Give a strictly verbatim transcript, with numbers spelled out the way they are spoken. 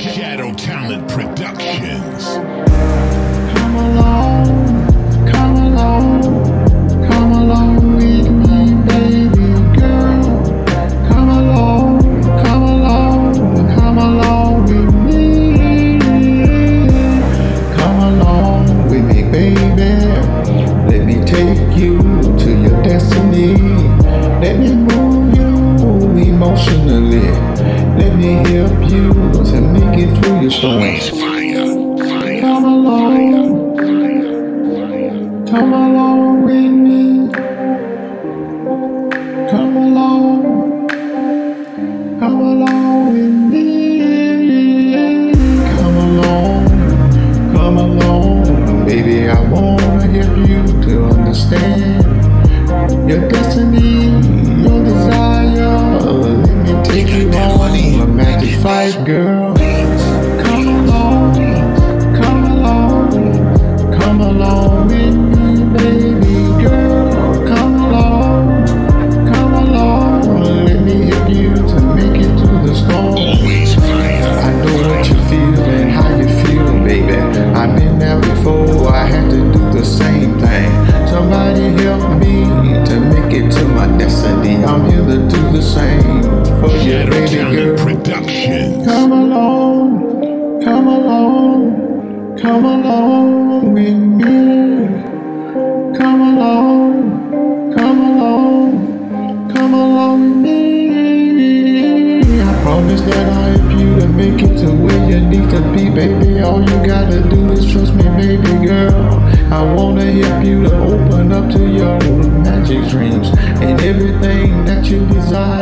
Shadow Talent Productions. Come along, come along, come along with me, baby girl. Come along, come along, come along with me. Come along with me, baby. Let me take you to your destiny. Let me move you emotionally. Let me help you to make it through your storm. Come along, come along with me. Come along, come along with me. Come along, come along, baby. I wanna help you to understand your destiny, your desire. Let me take you on a magic fight, girl. Come along, come along, come along with me, baby girl. Come along, come along. Let me help you to make it through the storm. I know what you feel and how you feel, baby. I've been there before, I had to do the same thing. Somebody help me to make it to my destiny. I'm here to do the same for you, baby girl. Come along, come along, come along with me. Come along, come along, come along with me. I promise that I'll help you to make it to where you need to be, baby. All you gotta do is trust me, baby girl. I wanna help you to open up to your magic dreams and everything that you desire.